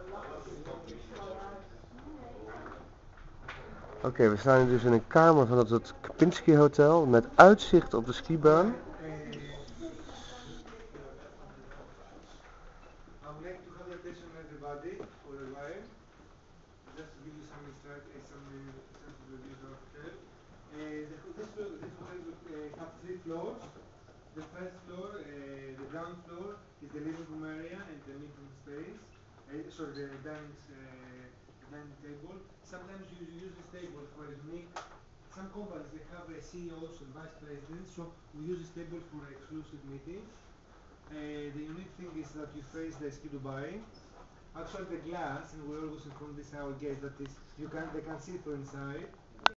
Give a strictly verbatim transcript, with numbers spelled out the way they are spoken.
Oké, okay, we staan hier dus in een kamer van het Kempinski Hotel met uitzicht op de skibaan. I would like to have the attention of everybody for a while, just to give you some insight, uh, some uh, sense of the views of our hotel. Uh, the, this, this hotel will uh, have three floors. The first floor, uh, the ground floor, is the living room area and the meeting space. Uh, sorry, the dining, uh, the dining table. Sometimes you use this table for a unique. Some companies they have a C E Os and vice presidents, so we use this table for exclusive meetings. Uh, the unique thing is that you face the ski Dubai. Actually, the glass, and we always inform this our guests that is you can they can see through inside.